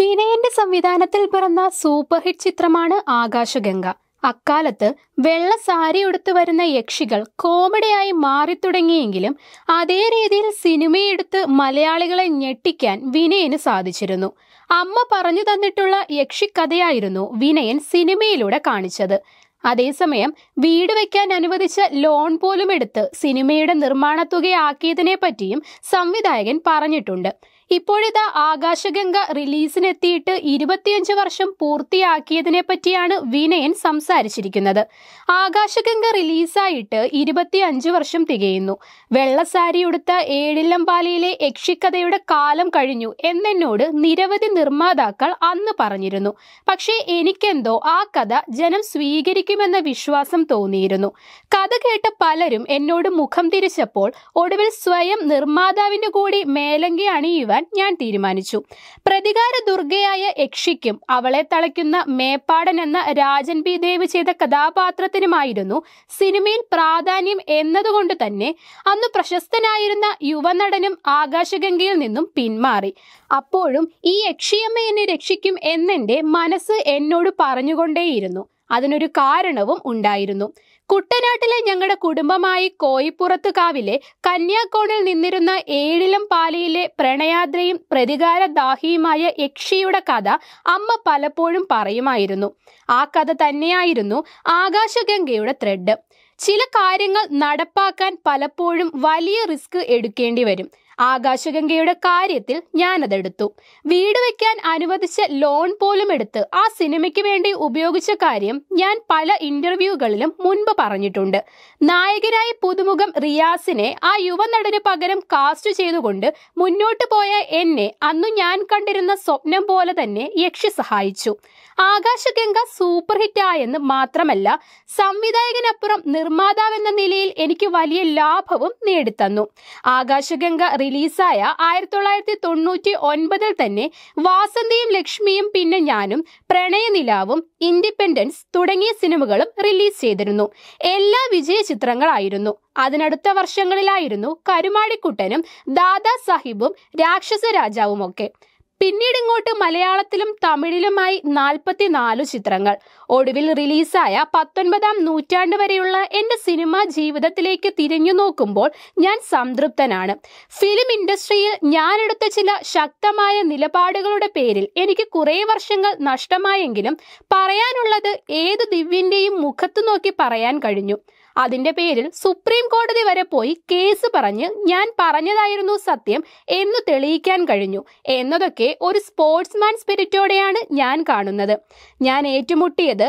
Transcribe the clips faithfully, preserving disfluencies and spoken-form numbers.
വിനയന്റെ സംവിധാനത്തിൽ പിറന്ന super hit ചിത്രമാണ് ആകാശഗംഗ. അക്കാലത്ത് വെള്ള സാരി ഉടുത്തു വരുന്ന യക്ഷികൾ കോമഡിയായി മാറിത്തുടങ്ങിയെങ്കിലും അതേ രീതിയിൽ സിനിമയെടുത്ത് മലയാളികളെ ഞെട്ടിക്കാൻ വിനയന് സാധിച്ചിരുന്നു. അമ്മ പറഞ്ഞു തന്നിട്ടുള്ള യക്ഷിക്കഥയായിരുന്നു വിനയൻ സിനിമയിലൂടെ കാണിച്ചത്. അതേസമയം വീട് വയ്ക്കാൻ അനുവദിച്ച ലോൺ പോലും എടുത്ത് സിനിമയുടെ നിർമ്മാണ തുകയാക്കിയതിനെ പറ്റിയും സംവിധായകൻ പറഞ്ഞിട്ടുണ്ട്. ഇപ്പോഴിതാ ആകാശഗംഗ റിലീസിനെത്തിയിട്ട് ഇരുപത്തിയഞ്ച് വർഷം പൂർത്തിയാക്കിയതിനെ പറ്റിയാണ് വിനയൻ സംസാരിച്ചിരിക്കുന്നത്. ആകാശഗംഗ റിലീസായിട്ട് ഇരുപത്തിയഞ്ച് വർഷം തികയുന്നു. വെള്ളസാരി ഉടുത്ത ഏഴിലംപാലയിലെ യക്ഷിക്കഥയുടെ കാലം കഴിഞ്ഞു എന്നെന്നോട് നിരവധി നിർമ്മാതാക്കൾ അന്ന് പറഞ്ഞിരുന്നു. പക്ഷേ എനിക്കെന്തോ ആ കഥ ജനം സ്വീകരിക്കുമെന്ന വിശ്വാസം തോന്നിയിരുന്നു. കഥ കേട്ട പലരും എന്നോട് മുഖം തിരിച്ചപ്പോൾ ഒടുവിൽ സ്വയം നിർമ്മാതാവിന്റെ കൂടി മേലങ്കി അണിയുവാൻ ഞാൻ തീരുമാനിച്ചു. പ്രതികാര ദുർഗയായ യക്ഷിക്കും അവളെ തളയ്ക്കുന്ന മേപ്പാടൻ എന്ന രാജൻ ബി ദേവ് ചെയ്ത കഥാപാത്രത്തിനുമായിരുന്നു സിനിമയിൽ പ്രാധാന്യം എന്നതുകൊണ്ട് തന്നെ അന്ന് പ്രശസ്തനായിരുന്ന യുവനടനും ആകാശഗംഗയിൽ നിന്നും പിന്മാറി. അപ്പോഴും ഈ യക്ഷിയമ്മ എന്നെ രക്ഷിക്കും എന്നെന്റെ മനസ്സ് എന്നോട് പറഞ്ഞുകൊണ്ടേയിരുന്നു. അതിനൊരു കാരണവും ഉണ്ടായിരുന്നു. കുട്ടനാട്ടിലെ ഞങ്ങളുടെ കുടുംബമായി കോയിപ്പുറത്ത് കാവിലെ കന്യാക്കോണിൽ നിന്നിരുന്ന ഏഴിലം പാലയിലെ പ്രണയാദ്രയും പ്രതികാരദാഹിയുമായ യക്ഷിയുടെ കഥ അമ്മ പലപ്പോഴും പറയുമായിരുന്നു. ആ കഥ തന്നെയായിരുന്നു ആകാശഗംഗയുടെ ത്രെഡ്. ചില കാര്യങ്ങൾ നടപ്പാക്കാൻ പലപ്പോഴും വലിയ റിസ്ക് എടുക്കേണ്ടി വരും. ആകാശഗംഗയുടെ കാര്യത്തിൽ ഞാനതെടുത്തു. വീട് വയ്ക്കാൻ അനുവദിച്ച ലോൺ പോലും എടുത്ത് ആ സിനിമയ്ക്ക് വേണ്ടി ഉപയോഗിച്ച കാര്യം ഞാൻ പല ഇന്റർവ്യൂകളിലും മുൻപ് പറഞ്ഞിട്ടുണ്ട്. നായകനായി പുതുമുഖം റിയാസിനെ ആ യുവനടന് പകരം കാസ്റ്റ് ചെയ്തുകൊണ്ട് മുന്നോട്ട് പോയ എന്നെ അന്നു ഞാൻ കണ്ടിരുന്ന സ്വപ്നം പോലെ തന്നെ യക്ഷി സഹായിച്ചു. ആകാശഗംഗ സൂപ്പർ ഹിറ്റ് ആയെന്ന് മാത്രമല്ല, സംവിധായകനപ്പുറം നിർമ്മാതാവെന്ന നിലയിൽ എനിക്ക് വലിയ ലാഭവും നേടിത്തന്നു. ആകാശഗംഗ റിലീസായ ആയിരത്തി തൊള്ളായിരത്തി തൊണ്ണൂറ്റി ഒൻപതിൽ തന്നെ വാസന്തിയും ലക്ഷ്മിയും പിന്നെ ഞാനും പ്രണയനിലാവും ഇൻഡിപെൻഡൻസ് തുടങ്ങിയ സിനിമകളും റിലീസ് ചെയ്തിരുന്നു. എല്ലാ വിജയ ചിത്രങ്ങളായിരുന്നു. അതിനടുത്ത വർഷങ്ങളിലായിരുന്നു കരുമാടിക്കുട്ടനും ദാദാ സാഹിബും രാക്ഷസ രാജാവും ഒക്കെ. പിന്നീട് ഇങ്ങോട്ട് മലയാളത്തിലും തമിഴിലുമായി നാൽപ്പത്തിനാലു ചിത്രങ്ങൾ. ഒടുവിൽ റിലീസായ പത്തൊൻപതാം നൂറ്റാണ്ട് വരെയുള്ള എൻ്റെ സിനിമാ ജീവിതത്തിലേക്ക് തിരിഞ്ഞു നോക്കുമ്പോൾ ഞാൻ സംതൃപ്തനാണ്. ഫിലിം ഇൻഡസ്ട്രിയിൽ ഞാനെടുത്ത ചില ശക്തമായ നിലപാടുകളുടെ പേരിൽ എനിക്ക് കുറേ വർഷങ്ങൾ നഷ്ടമായെങ്കിലും പറയാനുള്ളത് ഏത് ദിവ്യന്റെയും മുഖത്തു നോക്കി പറയാൻ കഴിഞ്ഞു. അതിന്റെ പേരിൽ സുപ്രീം കോടതി വരെ പോയി കേസ് പറഞ്ഞ് ഞാൻ പറഞ്ഞതായിരുന്നു സത്യം എന്ന് തെളിയിക്കാൻ കഴിഞ്ഞു എന്നതൊക്കെ ഒരു സ്പോർട്സ്മാൻ സ്പിരിറ്റോടെയാണ് ഞാൻ കാണുന്നത്. ഞാൻ ഏറ്റുമുട്ടിയത്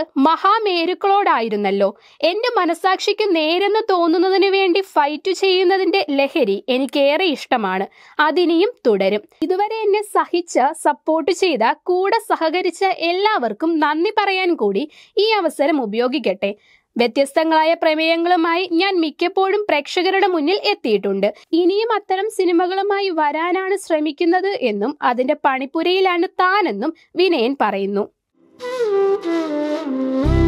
മഹാമേരുക്കളോടായിരുന്നല്ലോ. എന്റെ മനസാക്ഷിക്ക് നേരെന്ന് തോന്നുന്നതിന് വേണ്ടി ഫൈറ്റ് ചെയ്യുന്നതിന്റെ ലഹരി എനിക്കേറെ ഇഷ്ടമാണ്. അതിനിയും തുടരും. ഇതുവരെ എന്നെ സഹിച്ച സപ്പോർട്ട് ചെയ്ത കൂടെ സഹകരിച്ച എല്ലാവർക്കും നന്ദി പറയാൻ കൂടി ഈ അവസരം ഉപയോഗിക്കട്ടെ. വ്യത്യസ്തങ്ങളായ പ്രമേയങ്ങളുമായി ഞാൻ മിക്കപ്പോഴും പ്രേക്ഷകരുടെ മുന്നിൽ എത്തിയിട്ടുണ്ട്. ഇനിയും അത്തരം സിനിമകളുമായി വരാനാണ് ശ്രമിക്കുന്നത് എന്നും അതിന്റെ പണിപ്പുരയിലാണ് താനെന്നും വിനയൻ പറയുന്നു.